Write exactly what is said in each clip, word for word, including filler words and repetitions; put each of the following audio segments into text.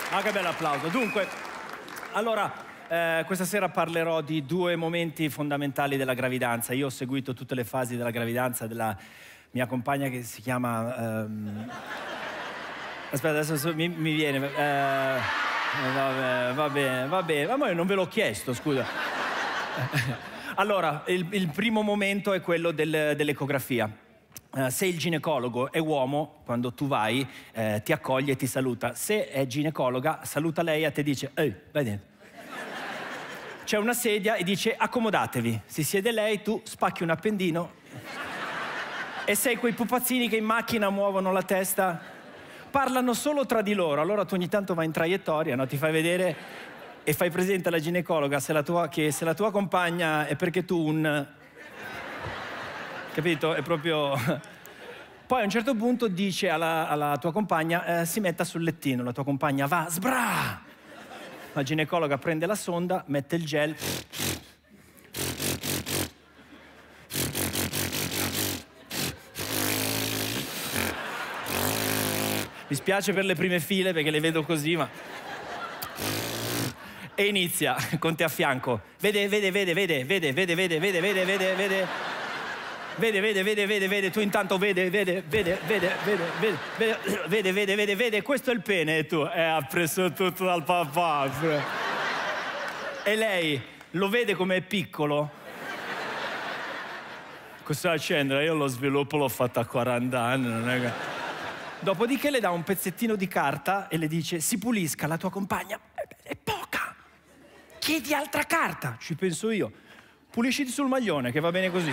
Ah, che bell'applauso. Dunque, allora, eh, questa sera parlerò di due momenti fondamentali della gravidanza. Io ho seguito tutte le fasi della gravidanza della mia compagna che si chiama... Ehm... Aspetta, adesso mi, mi viene... Eh... Va bene, va bene, va bene. Ma io non ve l'ho chiesto, scusa. Allora, il, il primo momento è quello del, dell'ecografia. Uh, se il ginecologo è uomo, quando tu vai, eh, ti accoglie e ti saluta. Se è ginecologa, saluta lei e te dice, ehi, vai dentro. C'è una sedia e dice, accomodatevi. Si siede lei, tu spacchi un appendino e sei quei pupazzini che in macchina muovono la testa, parlano solo tra di loro. Allora tu ogni tanto vai in traiettoria, no? Ti fai vedere e fai presente alla ginecologa se la tua, che se la tua compagna è perché tu un... Capito? È proprio... Poi a un certo punto dice alla, alla tua compagna, eh, si metta sul lettino, la tua compagna va, sbra! La ginecologa prende la sonda, mette il gel... Mi spiace per le prime file perché le vedo così, ma... E inizia con te a fianco. Vede, vede, vede, vede, vede, vede, vede, vede, vede, vede, vede... Vede, vede, vede, vede, vede, tu intanto vede, vede, vede, vede, vede, vede, vede, vede, vede, vede, questo è il pene e tu, eh, ha preso tutto dal papà. E lei lo vede come è piccolo. Cosa accendere? Io lo sviluppo l'ho fatto a quaranta anni, non è che... Dopodiché le dà un pezzettino di carta e le dice, si pulisca, la tua compagna è poca. Chiedi altra carta, ci penso io. Pulisciti sul maglione, che va bene così.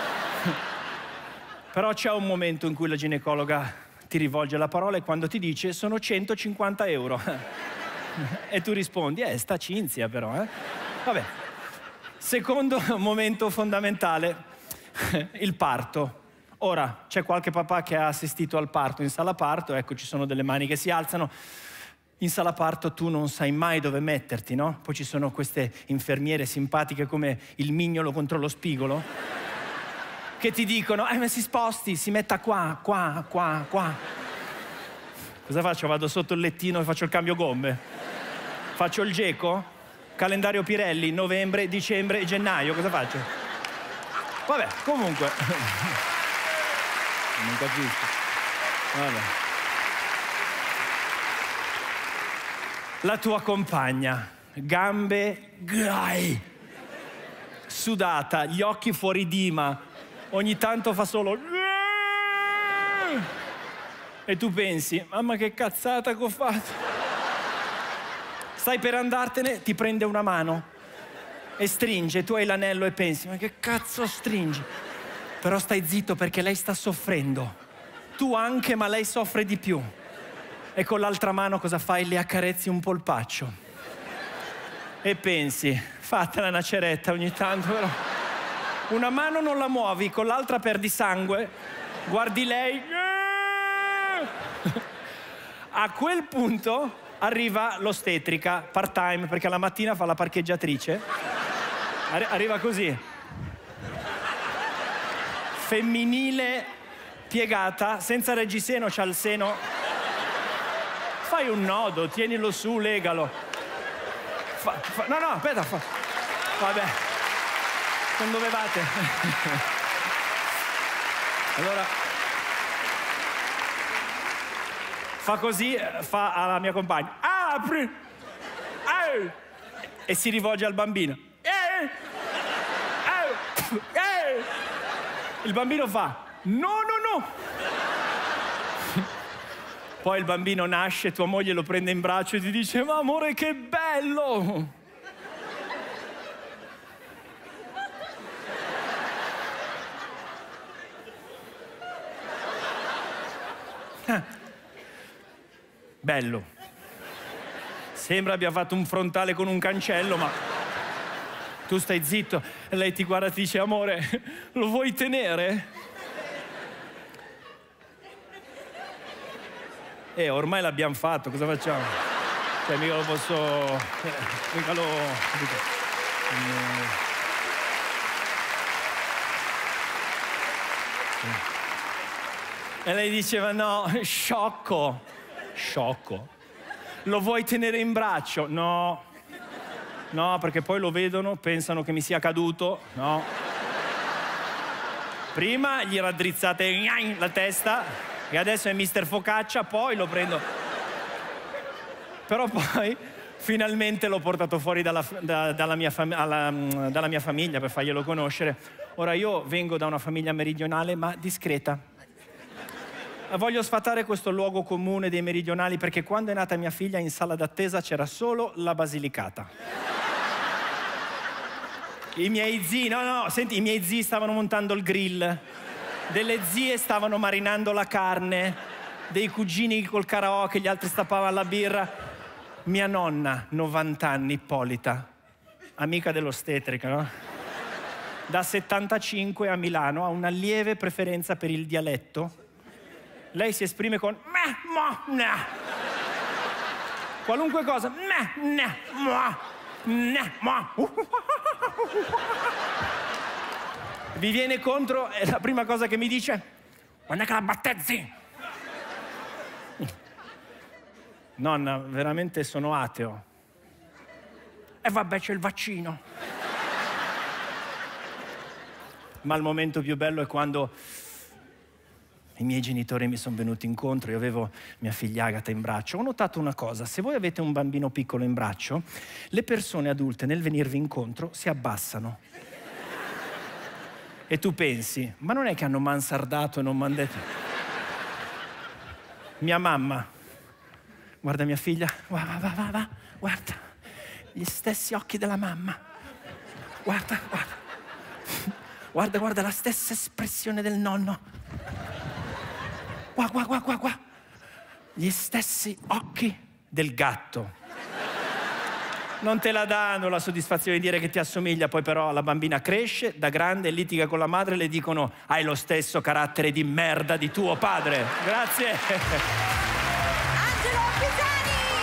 Però c'è un momento in cui la ginecologa ti rivolge la parola e quando ti dice sono centocinquanta euro e tu rispondi, eh, sta cinzia però, eh. Vabbè. Secondo momento fondamentale, il parto. Ora, c'è qualche papà che ha assistito al parto in sala parto, ecco, ci sono delle mani che si alzano. In sala parto tu non sai mai dove metterti, no? Poi ci sono queste infermiere simpatiche come il mignolo contro lo spigolo che ti dicono, eh ma si sposti, si metta qua, qua, qua, qua. Cosa faccio? Vado sotto il lettino e faccio il cambio gomme? Faccio il geco? Calendario Pirelli, novembre, dicembre e gennaio, cosa faccio? Vabbè, comunque. Non capisco. Vabbè. La tua compagna, gambe, gai, sudata, gli occhi fuori dima, ogni tanto fa solo... E tu pensi, mamma che cazzata che ho fatto. Stai per andartene, ti prende una mano e stringe, tu hai l'anello e pensi, ma che cazzo stringi? Però stai zitto perché lei sta soffrendo. Tu anche, ma lei soffre di più. E con l'altra mano cosa fai? Le accarezzi un polpaccio. E pensi, fatela una ceretta ogni tanto, però... Una mano non la muovi, con l'altra perdi sangue, guardi lei... A quel punto arriva l'ostetrica, part-time, perché la mattina fa la parcheggiatrice. Arri- arriva così. Femminile, piegata, senza reggiseno, c'ha il seno. Fai un nodo, tienilo su, legalo. Fa, fa, no, no, aspetta, fa. Vabbè. Non dovevate. Allora, fa così, fa alla mia compagna. Apri! Eh! E si rivolge al bambino. Eh! Eh! Eh! Il bambino fa, no, no, no! Poi il bambino nasce, tua moglie lo prende in braccio e ti dice, ma amore, che bello! Bello. Sembra abbia fatto un frontale con un cancello, ma tu stai zitto e lei ti guarda e ti dice, amore, lo vuoi tenere? Eh, ormai l'abbiamo fatto, cosa facciamo? Cioè, mica lo posso... Eh, mica lo... E lei diceva, no, sciocco. Sciocco. Lo vuoi tenere in braccio? No. No, perché poi lo vedono, pensano che mi sia caduto. No. Prima gli raddrizzate la testa e adesso è mister Focaccia, poi lo prendo. Però poi finalmente l'ho portato fuori dalla, da, dalla, mia alla, dalla mia famiglia per farglielo conoscere. Ora io vengo da una famiglia meridionale ma discreta. Voglio sfatare questo luogo comune dei meridionali perché quando è nata mia figlia in sala d'attesa c'era solo la Basilicata. I miei zii, no, no, senti, i miei zii stavano montando il grill, delle zie stavano marinando la carne, dei cugini col karaoke, gli altri stappavano la birra. Mia nonna, novanta anni, Ippolita, amica dell'ostetrica, no? Da settantacinque a Milano ha una lieve preferenza per il dialetto. Lei si esprime con meh, mo, na. Qualunque cosa, meh, na, mo. Vi viene contro e la prima cosa che mi dice: quando è che la battezzi? Nonna, veramente sono ateo. E vabbè, c'è il vaccino. Ma il momento più bello è quando i miei genitori mi sono venuti incontro, io avevo mia figlia Agata in braccio. Ho notato una cosa: se voi avete un bambino piccolo in braccio, le persone adulte nel venirvi incontro si abbassano. E tu pensi, ma non è che hanno mansardato e non mi hanno detto... Mia mamma, guarda mia figlia, va, va, va, va, va, guarda, gli stessi occhi della mamma. Guarda, guarda, guarda, guarda la stessa espressione del nonno. Qua, qua, qua, qua, qua. Gli stessi occhi del gatto. Non te la danno la soddisfazione di dire che ti assomiglia, poi però la bambina cresce, da grande litiga con la madre e le dicono: hai lo stesso carattere di merda di tuo padre. Grazie. Angelo Pisani!